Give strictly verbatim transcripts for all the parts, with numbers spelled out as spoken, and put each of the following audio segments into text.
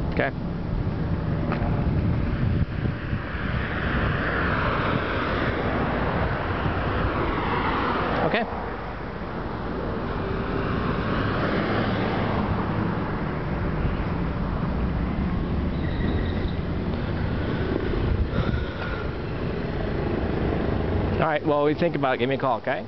Okay. Okay. All right, well, we think about it. Give me a call, okay?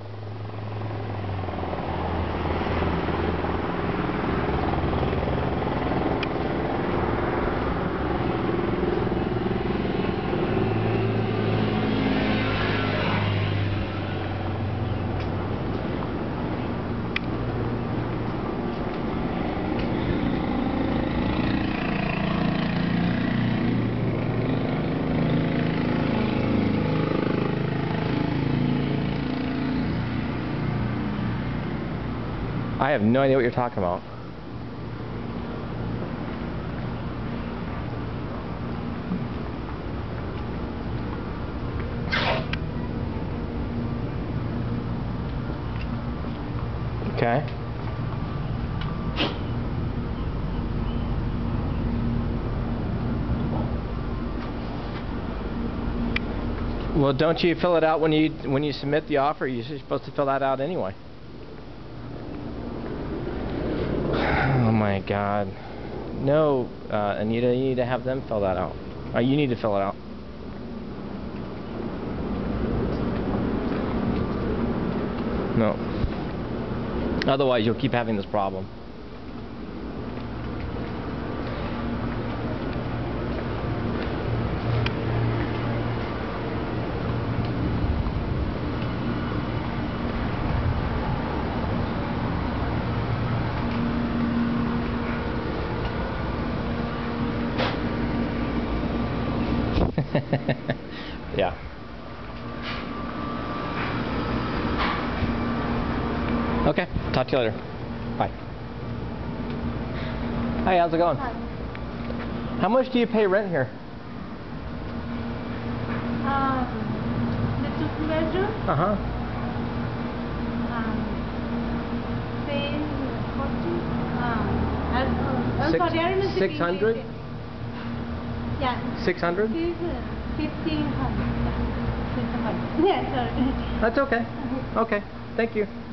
I have no idea what you're talking about. Okay. Well, don't you fill it out when you when you submit the offer? You're supposed to fill that out anyway. Oh my God. No, uh, Anita, you need to have them fill that out. Uh, you need to fill it out. No. Otherwise, you'll keep having this problem. Yeah. Okay, talk to you later. Bye. Hi, how's it going? Hi. How much do you pay rent here? Um, the two bedroom. Uh huh. Um, say forty. Um, I'm, I'm Six- sorry, I don't know. six hundred? Yeah. Six hundred? Fifteen hundred. Yeah, six hundred. Yeah, sorry. That's okay. Okay. Thank you.